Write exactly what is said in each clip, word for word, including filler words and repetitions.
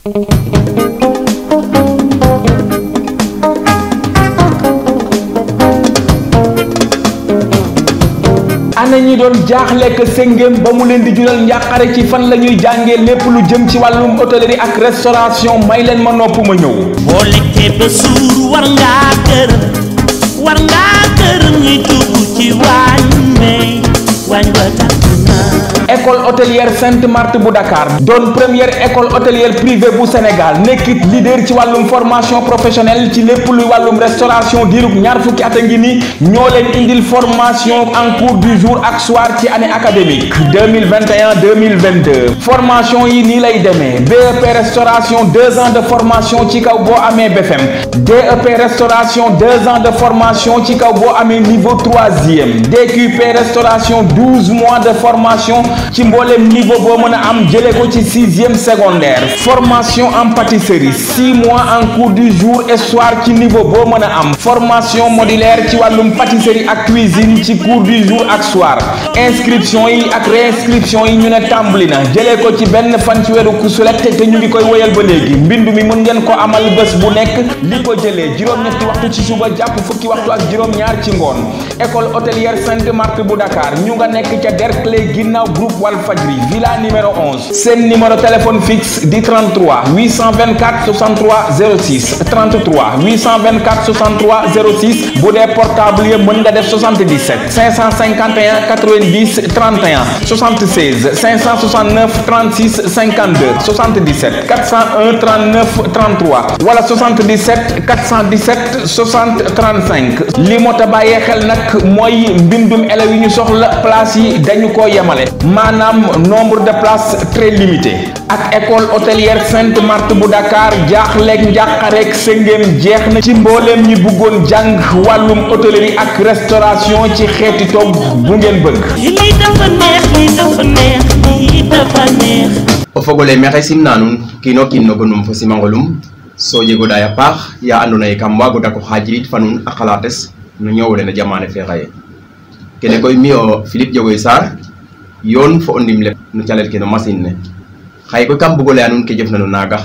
ana ñi doon jaaxle que sëngéem ba mu leen di jural njàqare ci fan la ñuy jàngee lépp lu jëm ci wàllum hôtellerie ak restauration may leen ma nopp ma ñëw. boo lekkee ba suur war ngaa gërëm war ngaa gërëm ñuy dugg ci waañ may waañ ba tàkk na. école hôtelière Sainte Marthe bu Dakar doon première école hôtelière privée bu Sénégal nekkit leader ci wàllum formation professionnelle ci lépp luy wàllum restauration diirub ñaar fukki at a ngi ni ñoo leen indil formation en cours du jour ak soir ci année académique deux mille vingt et un deux mille vingt-deux formation yi nii lay demee B E P restauration deux ans de formation ci kaw boo amee B F M D E P restauration deux ans de formation ci kaw boo amee niveau troisième D Q P restauration douze mois de formation ci mboolem niveau boo mën a am jëlee ko ci sixième secondaire formation en pâtisserie six mois en cours du jour et soir ci niveau boo mën a am formation modulaire ci wàllum pâtisserie ak cuisine ci cours du jour ak soir inscription yi ak réinscription yi ñu ne tàmbali na jëlee ko ci benn fan ci weeru kusulet te ñu ngi koy woyal ba léegi mbindu mi mën ngeen ko amal bés bu nekk li ko jëlee juróom-ñetti waxtu ci suba jàpp fukki waxtu ak juróom-ñaar ci ngoon école hôtelière Sainte Marthe bu Dakar ñu nga nekk ca Derklé ginnaaw groupe Walfadjri villa numéro onze seen numéro téléphone fixe di trente-trois huit cent vingt-quatre soixante-trois zéro six trente-trois huit cent vingt-quatre soixante-trois zéro six bu dee portable yi mën nga def soixante-dix-sept cinq cent cinquante et un quatre-vingt-dix trente et un soixante-seize cinq cent soixante-neuf trente-six cinquante-deux soixante-dix-sept quatre cent un trente-neuf trente-trois wala soixante-dix-sept quatre cent dix-sept soixante trente-cinq li moo ta bàyyee xel nag mooy mbindum élèves yi ñu soxla place yi dañu ko yemale maanaam nombre de places très limité ak école hôtelière Sainte Marthe bu Dakar jaaxleeg njàqareeg sëngéem jeex na ci mbooleem ñi bëggoon jàng wàllum hôtellerie ak restauration ci xeeti togg bu ngeen bëgg. lii dafa neex lii dafa neex lii dafa neex. o fogole maxey simna nuun kiino kiin no gonum fo simangolum so jegoɗa a paax ya andoona yee kam waago dako xaajirit fa nuun a xalaates no ñoowole no jamane fe xaye kene koy mi o Philippe Diogoye Sarr yoon fo o ndimle no calel ke no machine ne xaye koy kam bugo laya nuun ke jofna no naagax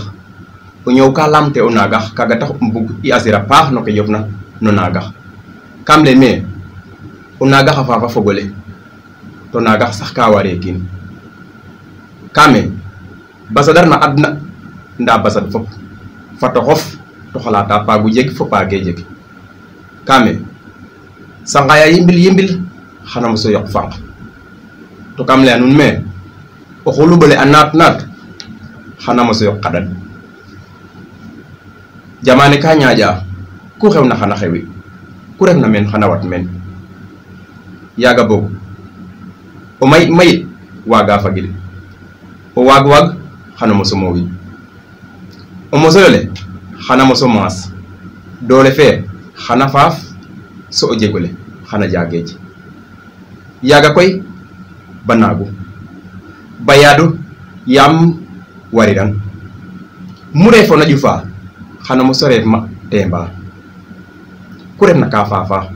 o ñoow ka lamte o naagax kaga tax um bug i asira paax no ke jofna no naagax kam lay me o naagax a faafa fogole to naagax sax ka ware kiin kame basadar na adna nda basad fop fato xof to xalata paagu jeg fo paage jeg kame sangaya yimbil yimbil xana moso yoq faaq to kam laya nuun me o xuluɓole a naat naat xana moso yoq qaɗan jamane ka ñaaƴa ku xewna xana xewi ku refna meen xana wat meen yaaga boog o mayit mayit waaga fagil o waag waag xana moso moowin o mosoyole xana moso maas doole fee xana faaf so o jegole xana jaageej yaaga koy ba naagu ba yaadu yaam wariran mu reefo na ƴufa xana moso reef ma temba ku refna ka faafa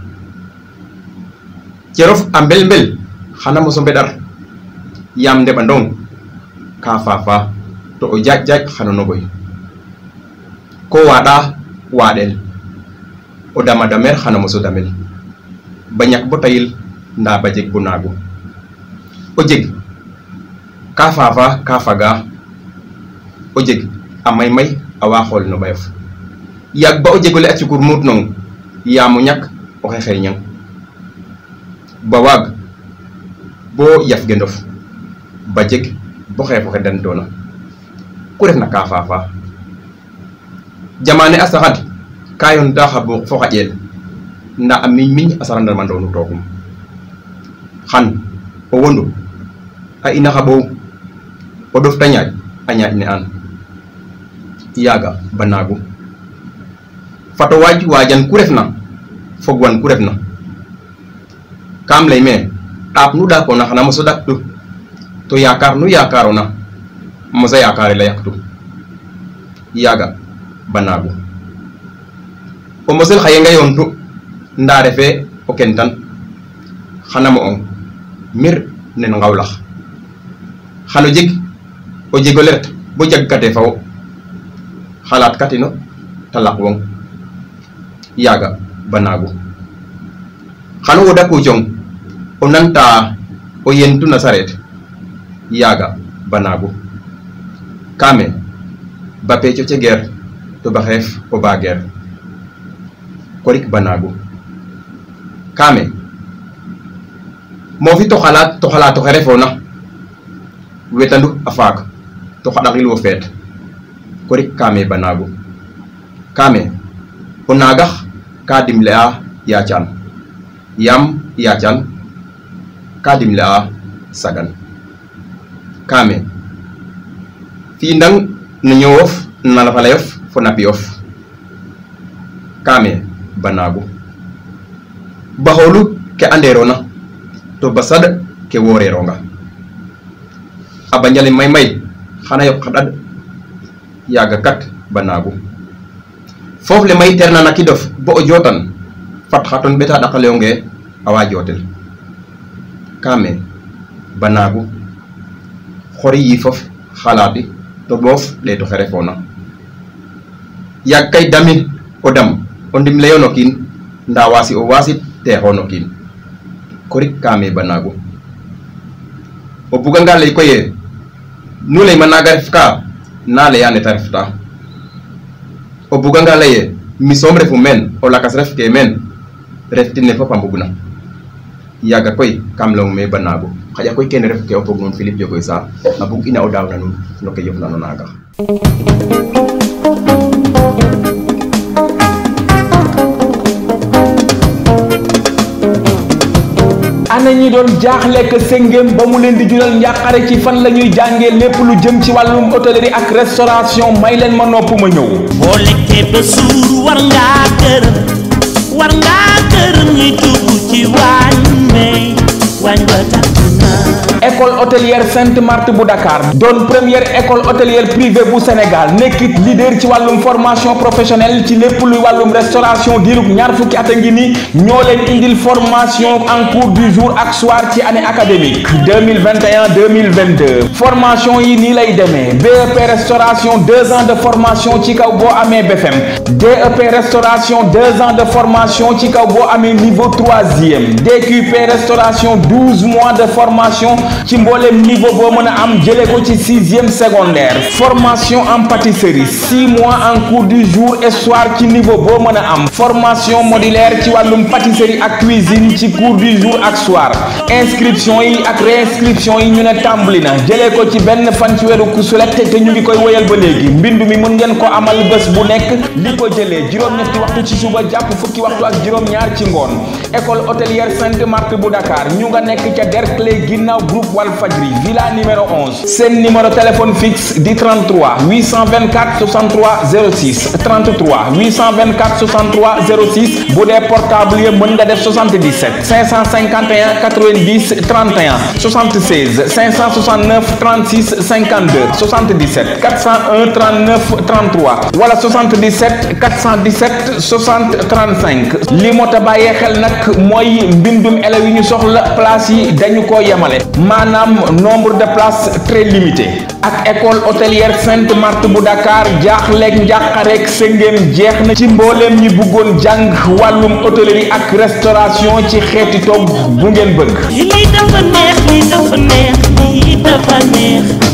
cerof a mbel mbel xana moso mbeɗar yaam ndeɓandong ka faafa to o jaaj jaaj xano nogoy ko waaɗa waaɗel o dama damer xana moso damel ba ñak bo tayil nda ba jeg bo naagu o jeg ka faafa ka faga o jeg a may may a wa xool no ɓayof yaag ba o jegole a cukur muut nong yaam o ñak o xexeñang ba waag bo yaf gendof ba jeg bo xeefo xe dantoona ku refna ka faafa jamane a saxad ka yoonta xa buuq fo xa ƴeel nda a miñ miñ a sarandarmandoonu tookum xan o wondu a ina xa ɓoow o ɗof ta ñaaƴ a ñaaƴ ne an yaaga ba naagu fato waaj waajan ku refna fogwan ku refna kam lay me ɗaap nu ɗaapona xana moso ɗaɓtu to yaakaar nu yaakaarona mosa yaakaare la yaqtu yaaga ba naagu o mosel xaye nga yoontu nda refe o kentan xana mo ong mir nen ngawlax xano jeg o jegole ret bo jag kate fawo xalaat katino talak wong yaga banagu xanu woda ko jong o nanta o yentu na saret yaga banagu kame ba pecho ci guerre to ba xef o ba guerre korik banagu kame mo fi to xalaat to xalaat to xerefona wetandu afak to xadangil wo fet korik kame banagu kame o nagax ka dimle a yacan yam yacan ka dimle a sagan kame fi ndang no ñowof na la falayof fo napiyof kame banagu baholu ke anderona to basad ke woreronga abanjale may may xana yok xadad yaga kat banagu fof le may terna nakidof bo o jotan fat khaton beta dakaleyonge awa jotel kame banagu xori yi fof xalaati to bof le to xerefona yak kay damin o dam o ndim leyono kin nda wasi o wasi te hono kin korik kame banagu o buga nga lay koye nu lay managa ref ka na le yane tarefta o buga nga laye mi som refu men o lakas ref ke men ref tinne fopa mbugna yaga koy kam long me banagu xaja koy ken ref ke o pog non Philippe Jogoy Sarr a bug ina o dawna nun no ke yof na no naga ana ñi doon jaaxle que sengem ba mu leen di jural njàqare ci fan la ñuy jàngee lépp lu jëm ci wàllum hôtellerie ak restauration may leen ma nopp ma ñëw boo lekkee ba suur war ngaa gërëm war ngaa gërëm ñi dugg ci waañ may waañ ba tàkk na école hôtelière Sainte Marthe bu Dakar doon première école hôtelière privée bu Sénégal nekkit leader ci wàllum formation professionnelle ci lépp luy wàllum restauration diirug ñaar fukki at a ngi ni ñoo leen indil formation en cours du jour ak soir ci année académique deux mille vingt et un deux mille vingt-deux formation yi nii lay demee B E P restauration deux ans de formation ci kaw boo amee B F M D E P restauration deux ans de formation ci kaw boo amee niveau troisième D Q P restauration douze mois de formation ci mboolem niveau boo mën a am jëlee ko ci sixième secondaire formation en pâtisserie six mois en cours du jour et soir ci niveau boo mën a am formation modulaire ci wàllum pâtisserie ak cuisine ci cours du jour ak soir inscription yi ak réinscription yi ñu ne tàmbali na jëlee ko ci benn fan ci weeru kusulet te ñu ngi koy woyal ba léegi mbindu mi mën ngeen ko amal bés bu nekk li ko jëlee juróom-ñetti waxtu ci suba jàpp fukki waxtu ak juróom-ñaar ci ngoon école hôtelière Sainte Marthe bu Dakar ñu nga nekk ca Derklé ginnaaw groupe Walfadjri villa numéro onze seen numéro téléphone fixe di trente-trois huit cent vingt-quatre soixante-trois zéro six trente-trois huit cent vingt-quatre soixante-trois zéro six bu dee portable yi mën nga def soixante-dix-sept cinq cent cinquante et un quatre-vingt-dix trente et un soixante-seize cinq cent soixante-neuf trente-six cinquante-deux soixante-dix-sept quatre cent un trente-neuf trente-trois wala soixante-dix-sept quatre cent dix-sept soixante trente-cinq li moo ta bàyyee xel nag mooy mbindum élèves yi ñu soxla place yi dañu ko yemale maanaam nombre de places très limité ak école hôtelière Sainte Marthe bu Dakar jaaxleeg njàqareeg sëngéem jeex na ci mbooleem ñi bëggoon jàng wàllum hôtellerie ak restauration ci xeeti togg bu ngeen bëgg. lii dafa neex lii dafa neex lii dafa neex